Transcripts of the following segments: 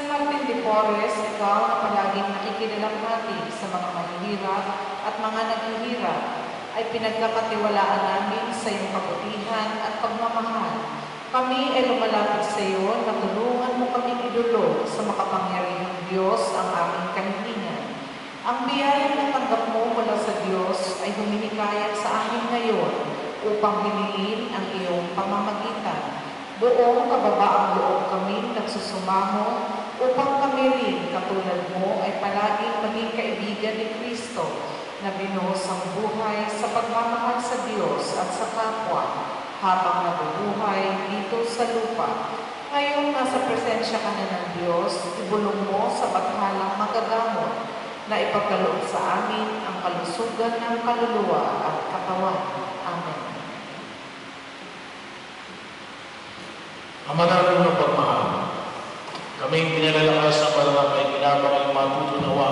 San Martin de Porres, ikaw na palaging nakikinilamhati sa mga mahihirap at mga naghihirap, ay pinagkakatiwalaan namin sa iyong kabutihan at pagmamahal. Kami ay lumalapit sa iyo na tulungan mo kaming idulog sa makapangyarihang Diyos ang aming kahilingan. Ang biyayang natanggap mo mula sa Diyos ay huminikayat sa amin ngayon upang hiniin ang iyong pamamagitan. Buong kababaang loob kami nagsusumamo upang kami rin katulad mo ay palaging maging kaibigan ni Kristo na binuhos ang buhay sa pagmamahal sa Diyos at sa kapwa habang nabubuhay dito sa lupa. Ngayong nasa presensya ka na ng Diyos, ibulong mo sa bathalang magagamot na ipagkaloob sa amin ang kalusugan ng kaluluwa at katawan. Amen. Ama namin ng pagmahal, kaming pinalalakas ng palalakay pinapang matutunawa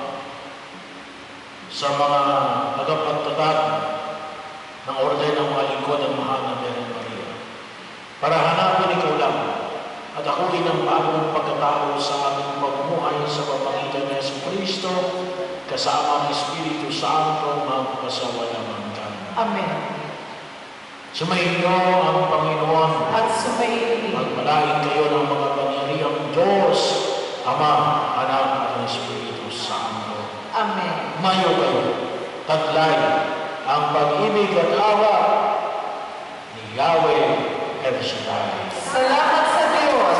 sa mga tagapagtatag ng orden ng mga lingkod ng mahal na Birhen Maria. Para hanapin ikaw lang at akuin ang bagong pagkatao sa aming pamumuhay sa pamamagitan ni Jesucristo kasama ng Espiritu Santo magpasawalang hanggan. Amen. Sumainyo ang Panginoon at sumainyo. Magpalain kayo ng mga pangyarihang Diyos, Ama, Anak at Espiritu Santo. Amen. Mayo kayo, taglay ang pag-ibig at awa ni Yahweh El Shaddai. Salamat sa Diyos.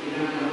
Kailangan